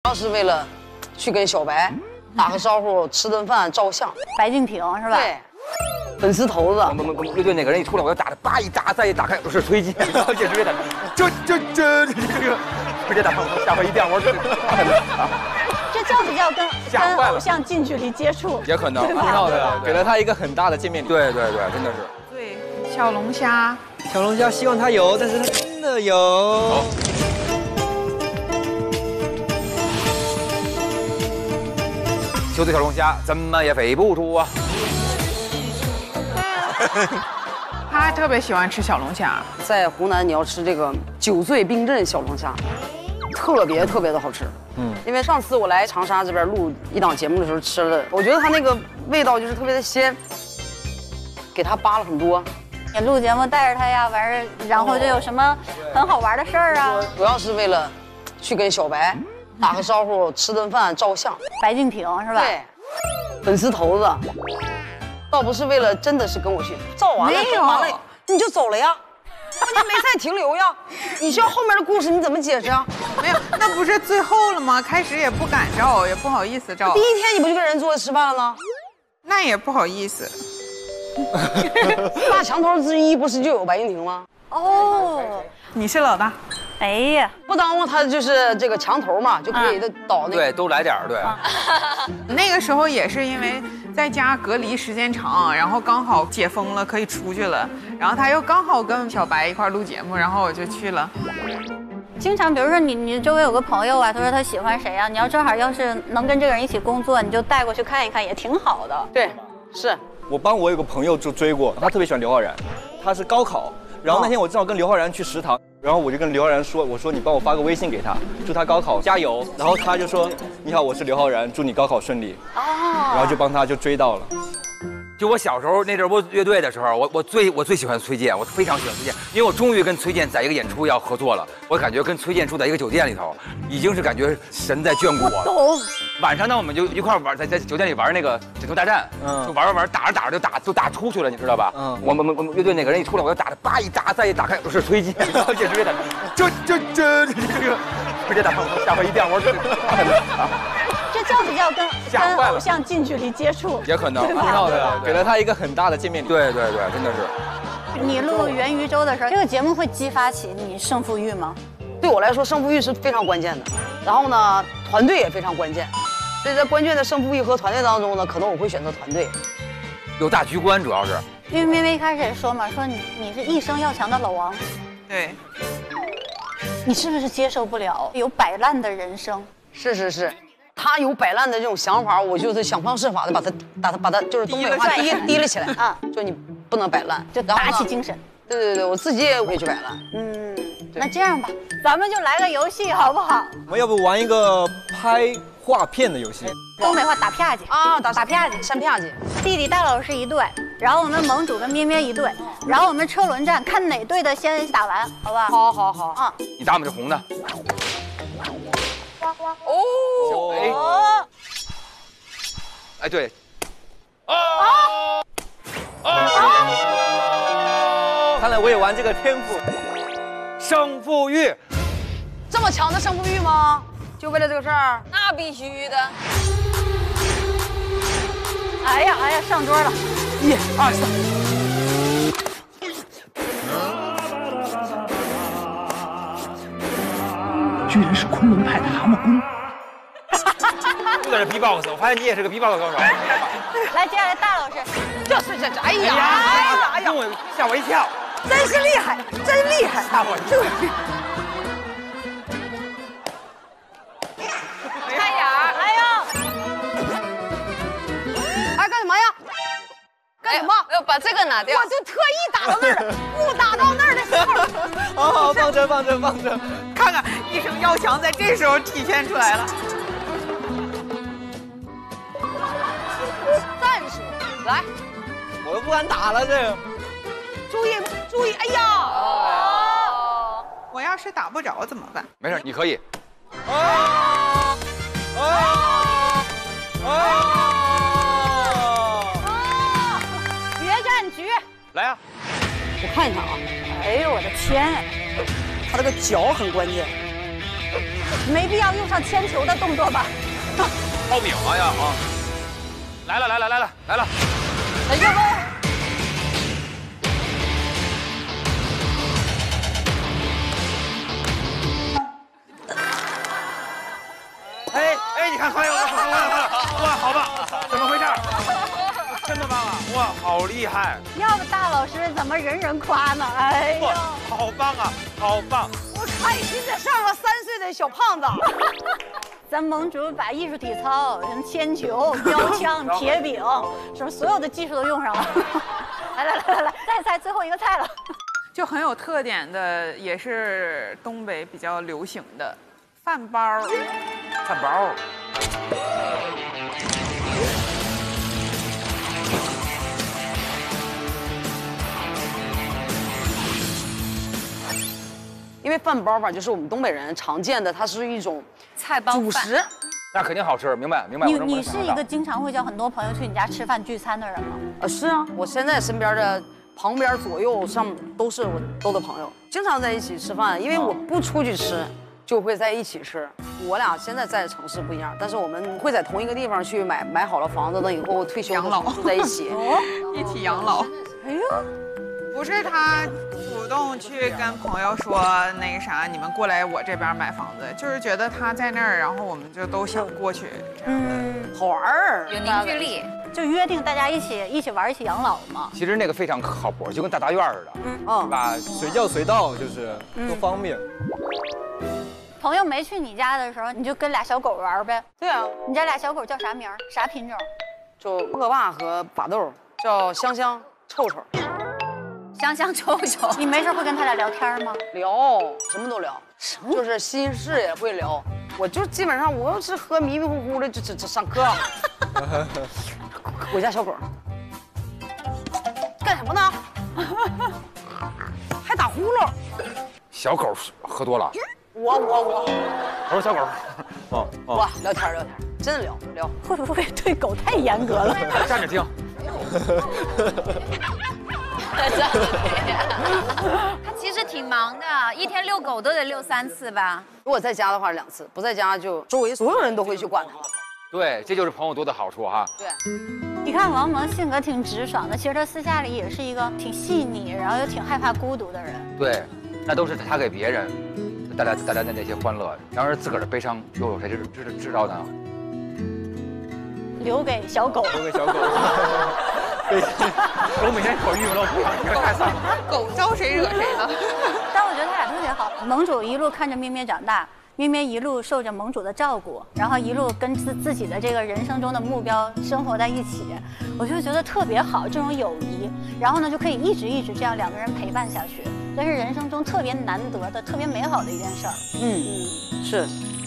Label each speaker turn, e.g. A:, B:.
A: 要是为了去跟小白打个招呼、吃顿饭、照相。
B: 白敬亭是吧？
A: 对，粉丝头子。
C: 乐队那个人一出来，我就打了，叭一砸，再一打开，是崔健，然后就直接打，直接打，吓我一跳，我说
B: 这叫不叫跟偶像近距离接触？
C: 也可能挺好的，给了他一个很大的见面礼。对，真的是。
D: 对，小龙虾，
E: 小龙虾希望他有，但是他真的有。
C: 球队小龙虾怎么也飞不出啊！
D: 他特别喜欢吃小龙虾。
A: 在湖南，你要吃这个酒醉冰镇小龙虾，特别的好吃。因为上次我来长沙这边录一档节目的时候吃了，我觉得它那个味道就是特别的鲜，给它扒了很多。
B: 你录节目带着他呀，完事然后就有什么很好玩的事儿啊？
A: 主要是为了去跟小白打个招呼、吃顿饭、照相。
B: 白敬亭是吧？
A: 对，粉丝头子，倒不是为了真的是跟我去照完了，照完了你就走了呀。你没再停留呀？你需要后面的故事你怎么解释啊？
D: 没有，那不是最后了吗？开始也不敢照，也不好意思照。
A: 第一天你不就跟人坐着吃饭了呢？
D: 那也不好意思。
A: 大墙头之一不是就有白敬亭吗？
B: 哦，
D: 你是老大。
B: 哎呀，
A: 不耽误他就是这个墙头嘛，就可以倒那个。
C: 对，都来点儿，对。
D: 那个时候也是因为在家隔离时间长，然后刚好解封了，可以出去了。然后他又刚好跟小白一块录节目，然后我就去了。
B: 经常比如说你周围有个朋友啊，他说他喜欢谁啊，你要正好要是能跟这个人一起工作，你就带过去看一看，也挺好的。
A: 对，是。
E: 我帮我有个朋友就追过，他特别喜欢刘昊然，他是高考，然后那天我正好跟刘昊然去食堂，然后我就跟刘昊然说，我说你帮我发个微信给他，祝他高考加油，然后他就说你好，我是刘昊然，祝你高考顺利，然后就帮他就追到了。
C: 就我小时候那阵儿我乐队的时候，我最喜欢崔健，我非常喜欢崔健，因为我终于跟崔健在一个演出要合作了，我感觉跟崔健住在一个酒店里头，已经是感觉神在眷顾我了。
B: 懂。
C: 晚上呢，我们就一块玩，在酒店里玩那个枕头大战，就玩，打着就打出去了，你知道吧？我们乐队那个人一出来，我就打了，叭一砸，再一打开，是崔健，然后就直接打，直接打，吓我一跳，我说
B: 这叫不叫跟偶像近距离接触？
C: 也可能挺好的，给了他一个很大的见面礼。对，真的是。
B: 你录元宇宙的时候，这个节目会激发起你胜负欲吗？
A: 对我来说，胜负欲是非常关键的。然后呢，团队也非常关键。所以在关键的胜负欲和团队当中呢，可能我会选择团队。
C: 有大局观，主要是。
B: 因为咩咩一开始也说嘛，说你是一生要强的老王。
D: 对。
B: 你是不是接受不了有摆烂的人生？
A: 是。他有摆烂的这种想法，我就是想方设法的把他就是东北话提了起来啊，就你不能摆烂，
B: 就打起精神。
A: 对，我自己也会去摆烂。
B: 那这样吧，咱们就来个游戏好不好？
E: 我们要不玩一个拍画片的游戏？
B: 东北话打啪叽啊，打啪叽，
A: 扇啪叽。
B: 弟弟大老师一队，然后我们盟主跟咩咩一队，然后我们车轮战，看哪队的先打完，好吧？
A: 好啊。
C: 你打我们这红的。
B: 哦，
C: 哎，对，
E: 看来我也玩这个天赋，
C: 胜负欲，
A: 这么强的胜负欲吗？就为了这个事儿？
F: 那必须的。
B: 哎呀，上桌了
A: ！1、2、3。
G: 居然是昆仑派的蛤蟆功。
C: 就在这 B-box， 我发现你也是个 B-box 高手。
B: 来，接下来大老师，
A: 这，哎呀，
C: 吓我一跳，
A: 真是厉害，大伙这。
F: 开眼儿，
B: 来呀！
A: 哎，干什么呀？干什么？
F: 要把这个拿掉。
A: 我就特意打到那儿，不打到那儿的时候。
E: 好，放着。
D: 看看一生要强在这时候体现出来了。
A: 战术，来，
E: 我都不敢打了，这。
A: 注意，哎呀！
D: 我要是打不着怎么办？
C: 没事，你可以。
B: 决战局，
C: 来呀！
A: 我看一看啊。
B: 哎呦我的天！
A: 他这个脚很关键。
B: 没必要用上铅球的动作吧？
C: 报名啊呀啊！来了来了来了来了！
A: 哎呀妈！
C: 哎哎，你看，快了，哇，好棒！怎么回事？真的棒啊！哇，好厉害！
B: 要不大老师怎么人人夸呢？哎呦，
C: 好棒啊，好棒！
A: 我开心的上了3岁的小胖子。
B: 咱盟主把艺术体操、什么铅球、标枪、铁饼，什么所有的技术都用上了。来，再猜最后一个菜了。
D: 就很有特点的，也是东北比较流行的饭包。
C: 饭包。
A: 因为饭包吧，就是我们东北人常见的，它是一种
F: 菜包饭。
A: 主食。
C: 那肯定好吃，明白。
B: 你是一个经常会叫很多朋友去你家吃饭聚餐的人吗？
A: 是啊，我现在身边的旁边左右上都是我的朋友，经常在一起吃饭。因为我不出去吃，就会在一起吃。我俩现在在的城市不一样，但是我们会在同一个地方去买好了房子，等以后退休
D: 养老
A: 住在一起。
D: 一起养老。
B: 哎呦，
D: 不是他主动去跟朋友说那个啥，你们过来我这边买房子，就是觉得他在那儿，然后我们就都想过去。
A: 好玩儿，
F: 有凝聚力。
B: 就约定大家一起玩，一起养老嘛。
C: 其实那个非常靠谱，就跟大院似的，是吧？
E: 随叫随到，就是多方便。
B: 朋友没去你家的时候，你就跟俩小狗玩呗。
A: 对啊，
B: 你家俩小狗叫啥名儿？啥品种？
A: 就恶霸和法斗，叫香香、臭臭。
F: 香香臭臭。
B: 你没事会跟他俩聊天吗？
A: 聊什么都聊，就是心事也会聊。我就基本上我要是喝迷迷糊糊的就上课。我家小狗干什么呢？还打呼噜。
C: 小狗喝多了。
A: 我
C: 是小狗。
A: 哇，聊天，真的聊。
B: 会不会对狗太严格了？
C: 站着听。
F: 他其实挺忙的，一天遛狗都得遛3次吧。
A: 如果在家的话2次，不在家就周围所有人都会去管它。
C: 对，这就是朋友多的好处哈。
A: 对，
B: 你看王蒙性格挺直爽的，其实他私下里也是一个挺细腻，然后又挺害怕孤独的人。
C: 对，那都是他给别人带来的那些欢乐，然而自个儿的悲伤又有谁知道呢？
B: 留给小狗。
E: 留给小狗。
C: 我每天可郁闷了，我太惨了。
D: 狗招谁惹谁了？
B: 但我觉得他俩特别好。盟主一路看着咩咩长大，咩咩一路受着盟主的照顾，然后一路跟自己的这个人生中的目标生活在一起，我就觉得特别好这种友谊。然后呢，就可以一直这样2个人陪伴下去，这是人生中特别难得的、特别美好的一件事儿。
A: 是。